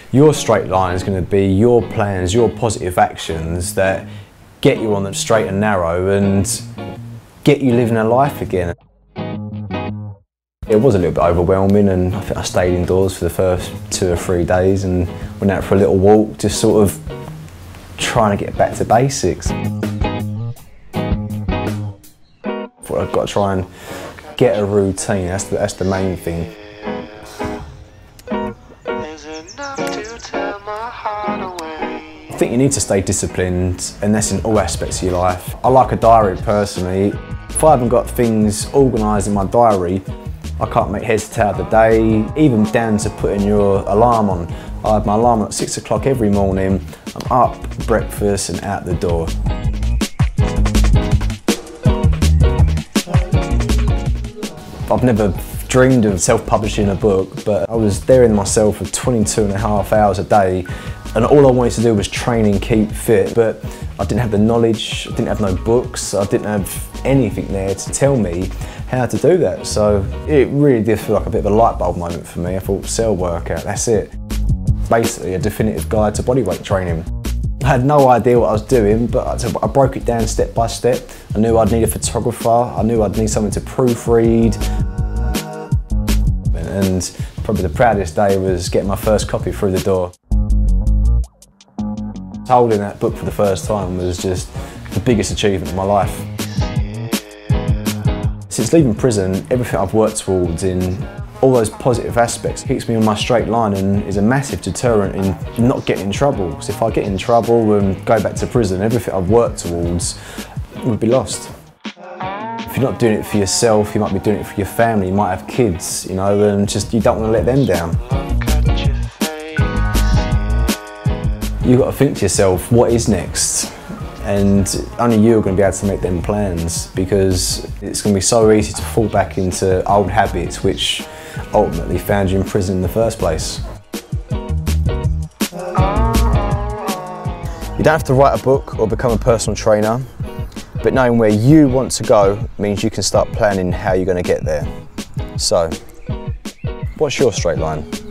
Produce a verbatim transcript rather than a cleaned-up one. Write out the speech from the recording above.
Your straight line is going to be your plans, your positive actions that get you on the straight and narrow and get you living a life again. It was a little bit overwhelming, and I think I stayed indoors for the first two or three days and went out for a little walk, just sort of trying to get back to basics. Thought I've got to try and get a routine, that's the, that's the main thing. I think you need to stay disciplined, and that's in all aspects of your life. I like a diary personally. If I haven't got things organised in my diary, I can't make heads or tail of the day, even down to putting your alarm on. I have my alarm at six o'clock every morning. I'm up, breakfast and out the door. I've never dreamed of self-publishing a book, but I was there in myself for twenty-two and a half hours a day, and all I wanted to do was train and keep fit, but I didn't have the knowledge, I didn't have no books, I didn't have anything there to tell me how to do that. So it really did feel like a bit of a light bulb moment for me. I thought, cell workout, that's it. Basically a definitive guide to bodyweight training. I had no idea what I was doing, but I broke it down step by step. I knew I'd need a photographer, I knew I'd need someone to proofread. And probably the proudest day was getting my first copy through the door. Holding that book for the first time was just the biggest achievement of my life. Since leaving prison, everything I've worked towards in all those positive aspects keeps me on my straight line and is a massive deterrent in not getting in trouble. Because if I get in trouble and go back to prison, everything I've worked towards would be lost. If you're not doing it for yourself, you might be doing it for your family, you might have kids, you know, and just you don't want to let them down. You've got to think to yourself, what is next? And only you are going to be able to make them plans, because it's going to be so easy to fall back into old habits which ultimately found you in prison in the first place. You don't have to write a book or become a personal trainer, but knowing where you want to go means you can start planning how you're going to get there. So, what's your straight line?